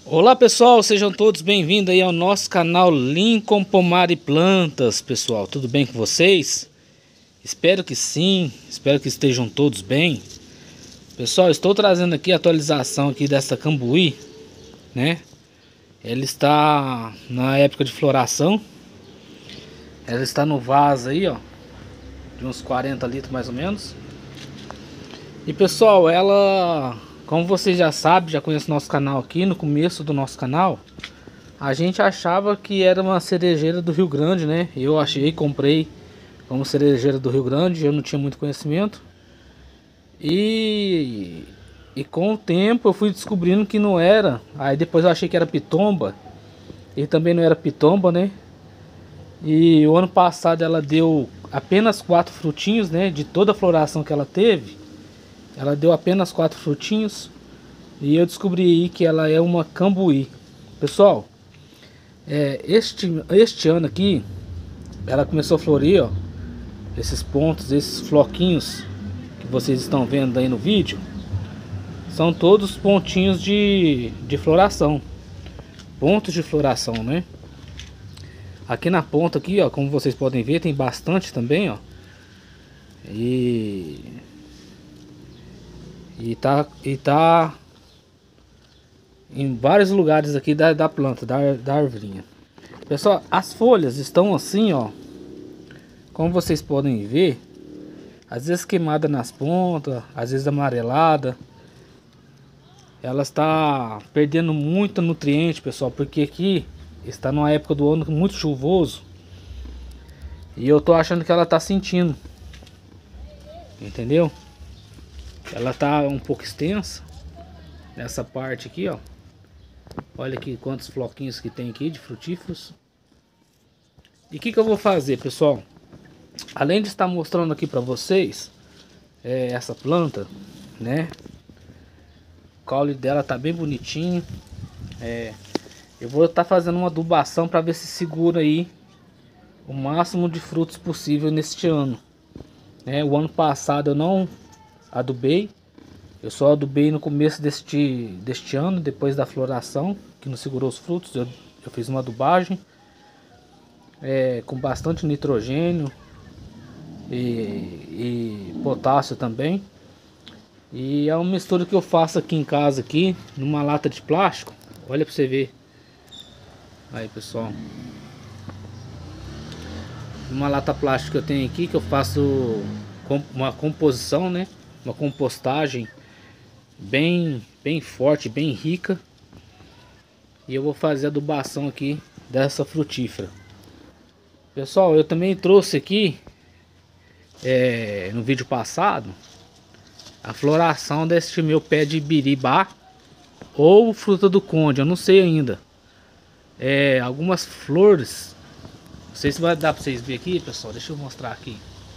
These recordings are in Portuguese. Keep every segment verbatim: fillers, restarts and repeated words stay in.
Olá pessoal, sejam todos bem-vindos aí ao nosso canal Lincoln Pomar e Plantas. Pessoal, tudo bem com vocês? Espero que sim, espero que estejam todos bem. Pessoal, estou trazendo aqui a atualização aqui dessa cambuí, né? Ela está na época de floração. Ela está no vaso aí, ó, de uns quarenta litros mais ou menos. E pessoal, ela... como vocês já sabem, já conhecem o nosso canal aqui, no começo do nosso canal, a gente achava que era uma cerejeira do Rio Grande, né? Eu achei, comprei como cerejeira do Rio Grande, eu não tinha muito conhecimento. E, e com o tempo eu fui descobrindo que não era. Aí depois eu achei que era pitomba, e também não era pitomba, né? E o ano passado ela deu apenas quatro frutinhos, né? De toda a floração que ela teve, ela deu apenas quatro frutinhos. E eu descobri aí que ela é uma cambuí. Pessoal, é, este, este ano aqui ela começou a florir, ó. Esses pontos, esses floquinhos que vocês estão vendo aí no vídeo, são todos pontinhos de, de floração. Pontos de floração, né? Aqui na ponta aqui, ó, como vocês podem ver, tem bastante também, ó. E... E tá, e tá em vários lugares aqui da, da planta, da, da arvorinha. Pessoal, as folhas estão assim, ó. Como vocês podem ver, às vezes queimada nas pontas, às vezes amarelada. Ela está perdendo muito nutriente, pessoal, porque aqui está numa época do ano muito chuvoso. E eu tô achando que ela tá sentindo. Entendeu? Ela tá um pouco extensa nessa parte aqui, ó. Olha aqui quantos floquinhos que tem aqui de frutíferos. E o que que eu vou fazer, pessoal? Além de estar mostrando aqui para vocês é, essa planta, né? O caule dela tá bem bonitinho. É, eu vou estar fazendo uma adubação para ver se segura aí o máximo de frutos possível neste ano. É, o ano passado eu não adubei. Eu só adubei no começo deste, deste ano, depois da floração, que não segurou os frutos. Eu, eu fiz uma adubagem é, com bastante nitrogênio e, e potássio também. E é uma mistura que eu faço aqui em casa, aqui, numa lata de plástico. Olha para você ver. Aí, pessoal. Uma lata plástica que eu tenho aqui, que eu faço uma composição, né? Uma compostagem bem, bem forte, bem rica. E eu vou fazer a adubação aqui dessa frutífera. Pessoal, eu também trouxe aqui é, no vídeo passado a floração deste meu pé de biribá ou fruta do conde, eu não sei ainda. É, algumas flores, não sei se vai dar para vocês verem aqui, pessoal. Deixa eu mostrar aqui.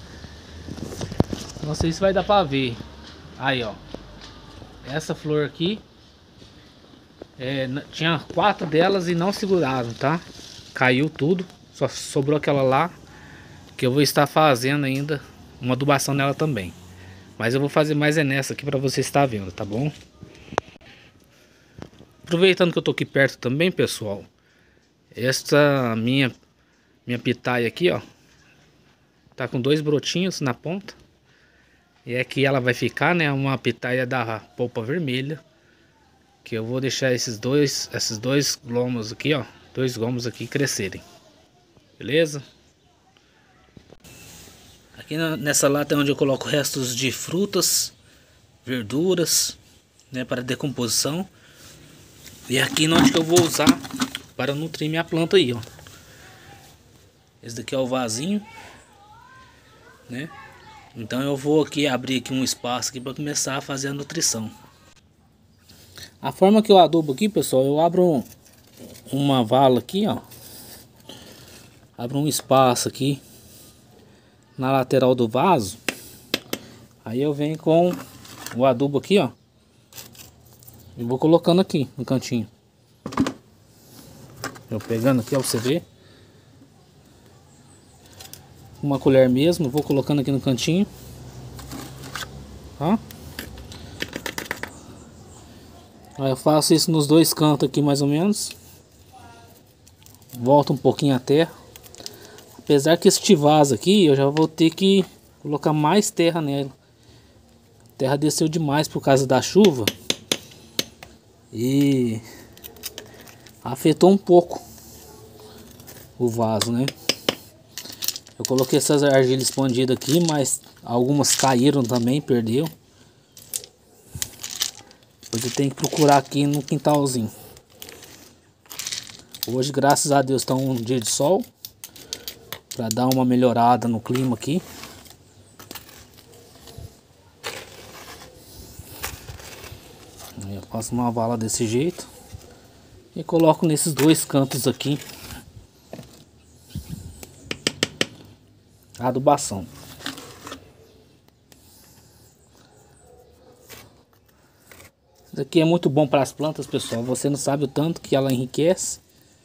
Não sei se vai dar para ver. Aí, ó. Essa flor aqui é, tinha quatro delas e não seguraram, tá? Caiu tudo. Só sobrou aquela lá, que eu vou estar fazendo ainda uma adubação nela também. Mas eu vou fazer mais é nessa aqui para você estar vendo, tá bom? Aproveitando que eu tô aqui perto também, pessoal. Esta minha minha pitaia aqui, ó, tá com dois brotinhos na ponta. E aqui ela vai ficar, né, uma pitaia da polpa vermelha, que eu vou deixar esses dois, esses dois gomos aqui, ó, dois gomos aqui crescerem. Beleza? Aqui na, nessa lata é onde eu coloco restos de frutas, verduras, né, para decomposição. E aqui onde que eu vou usar para nutrir minha planta aí, ó. Esse daqui é o vasinho, né? Então eu vou aqui abrir aqui um espaço aqui para começar a fazer a nutrição. A forma que eu adubo aqui, pessoal, eu abro uma vala aqui, ó. Abro um espaço aqui na lateral do vaso. Aí eu venho com o adubo aqui, ó. E vou colocando aqui no cantinho. Eu pegando aqui, ó, pra você ver. Uma colher mesmo, vou colocando aqui no cantinho. Ó. Aí eu faço isso nos dois cantos aqui mais ou menos. Volta um pouquinho a terra. Apesar que este vaso aqui eu já vou ter que colocar mais terra nela. A terra desceu demais por causa da chuva. E afetou um pouco o vaso, né? Eu coloquei essas argilas expandidas aqui, mas algumas caíram também, perdeu. Depois eu tenho que procurar aqui no quintalzinho. Hoje, graças a Deus, está um dia de sol, para dar uma melhorada no clima aqui. Eu faço uma vala desse jeito e coloco nesses dois cantos aqui a adubação. Isso aqui é muito bom para as plantas, pessoal. Você não sabe o tanto que ela enriquece.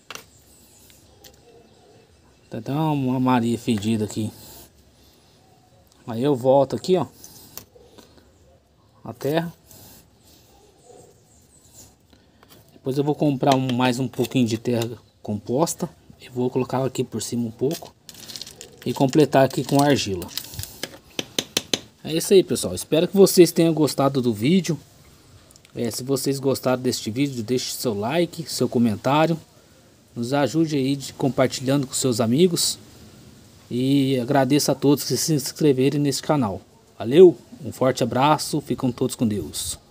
Tá até uma Maria fedida aqui. Aí eu volto aqui, ó, a terra. Depois eu vou comprar um, mais um pouquinho de terra composta e vou colocar aqui por cima um pouco e completar aqui com argila. É isso aí, pessoal. Espero que vocês tenham gostado do vídeo. É, se vocês gostaram deste vídeo, deixe seu like, seu comentário. Nos ajude aí de compartilhando com seus amigos. E agradeço a todos que se inscreverem nesse canal. Valeu, um forte abraço, ficam todos com Deus.